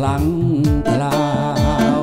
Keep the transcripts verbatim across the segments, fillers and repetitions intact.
ลังกล่าว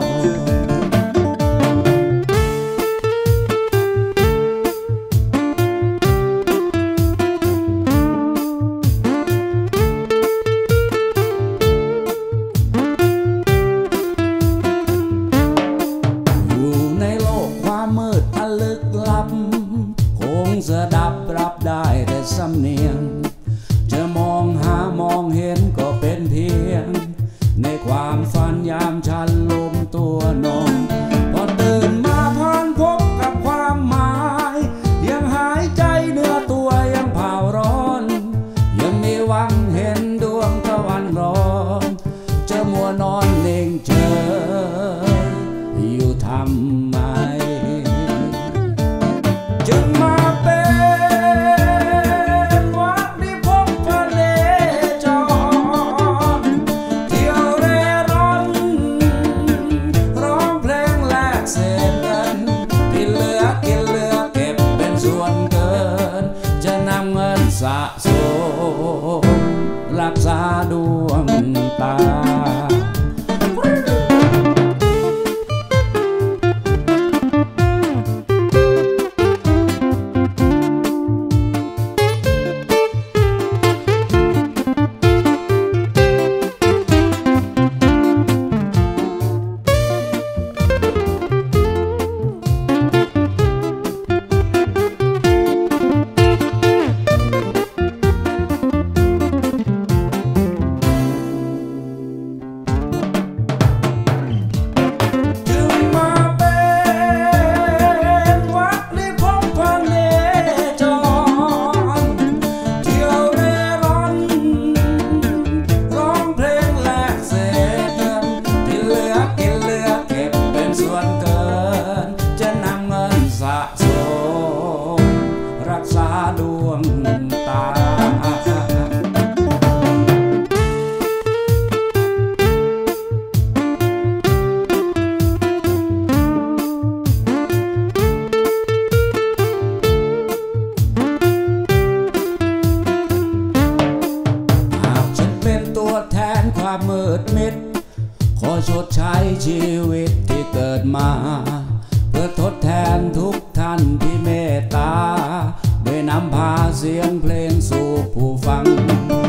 อยู่ในโลกความมืดอันลึกลับคงจะดับรับได้แต่สำเนียงจะมองหามองเห็นก็เป็นเพียงในความฝันยามฉันลมตัวนอนพอตื่นมาพันพบกับความหมายยังหายใจเนื้อตัวยังเผาร้อนยังมีหวังเห็นดวงตะวันร้อนจะมัวนอนเน่งเฉยอยู่ทำไมจึงมาเป็นวัดที่พบพระเนจรเที่ยวเร่ร่อนร้องเพลงแลกเศษเงินที่เหลือกินเหลือเก็บเป็นส่วนเกินจะนำเงินสะสมรักษาดวงตารักษาดวงตาหากฉันเป็นตัวแทนความมืดมิดขอชดใช้ชีวิตที่เกิดมาเพื่อทดแทนทุกท่านที่เมตตาโดยนำพาเสียงเพลงสู่ผู้ฟัง